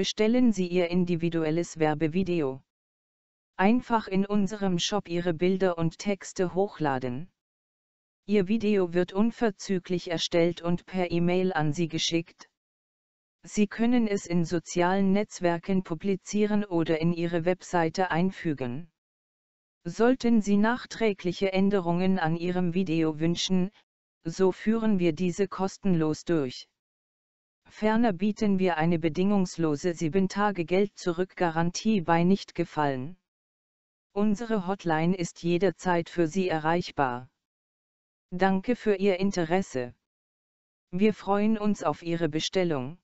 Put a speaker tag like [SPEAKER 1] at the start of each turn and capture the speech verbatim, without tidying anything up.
[SPEAKER 1] bestellen Sie Ihr individuelles Werbevideo. Einfach in unserem Shop Ihre Bilder und Texte hochladen. Ihr Video wird unverzüglich erstellt und per E-Mail an Sie geschickt. Sie können es in sozialen Netzwerken publizieren oder in Ihre Webseite einfügen. Sollten Sie nachträgliche Änderungen an Ihrem Video wünschen, so führen wir diese kostenlos durch. Ferner bieten wir eine bedingungslose sieben Tage Geld-Zurück-Garantie bei Nichtgefallen. Unsere Hotline ist jederzeit für Sie erreichbar. Danke für Ihr Interesse. Wir freuen uns auf Ihre Bestellung.